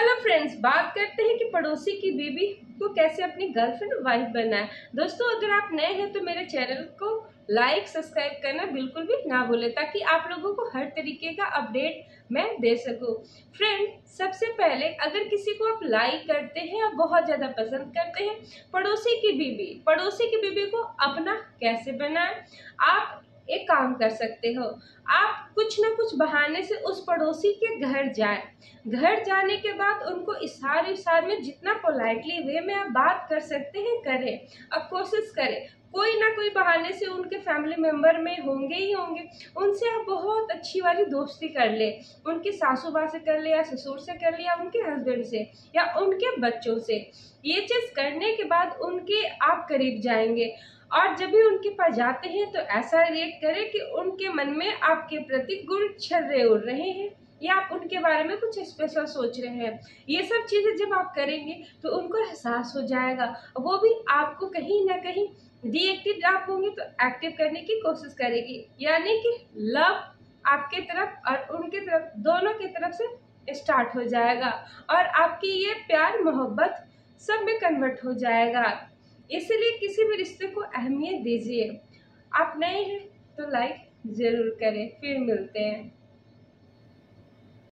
Hello friends, बात करते हैं कि पड़ोसी की बीवी को कैसे अपनी गर्लफ्रेंड वाइफ बनाए। दोस्तों, अगर आप नए हैं तो मेरे चैनल को लाइक सब्सक्राइब करना बिल्कुल भी ना भूलें, ताकि आप लोगों को हर तरीके का अपडेट मैं दे सकूं। फ्रेंड, सबसे पहले अगर किसी को आप लाइक करते हैं और बहुत ज़्यादा पसंद करते हैं, पड़ोसी की बीवी को अपना कैसे बनाएं। आप एक काम कर सकते हो, आप कुछ ना कुछ बहाने से उस पड़ोसी के घर जाएं। घर जाने के बाद उनको इशारे में जितना पोलाइटली वे में आप बात कर सकते हैं करें, और कोशिश करें कोई ना कोई बहाने से उनके फैमिली मेंबर में होंगे ही होंगे, उनसे आप बहुत अच्छी वाली दोस्ती कर ले। उनकी सासू माँ से कर ले, या ससुर से कर ले, या उनके हस्बैंड से, या उनके बच्चों से। ये चीज़ करने के बाद उनके आप करीब जाएंगे, और जब भी उनके पास जाते हैं तो ऐसा रिएक्ट करें कि उनके मन में आपके प्रति गुण छर्रे उड़ रहे हैं, या आप उनके बारे में कुछ स्पेशल सोच रहे हैं। ये सब चीज़ें जब आप करेंगे तो उनको एहसास हो जाएगा, वो भी आपको कहीं ना कहीं डीएक्टिव आप होंगे तो एक्टिव करने की कोशिश करेगी। यानी कि लव आपके तरफ और उनके तरफ, दोनों की तरफ से स्टार्ट हो जाएगा, और आपकी ये प्यार मोहब्बत सब में कन्वर्ट हो जाएगा। इसलिए किसी भी रिश्ते को अहमियत दीजिए। आप नए हैं तो लाइक ज़रूर करें। फिर मिलते हैं।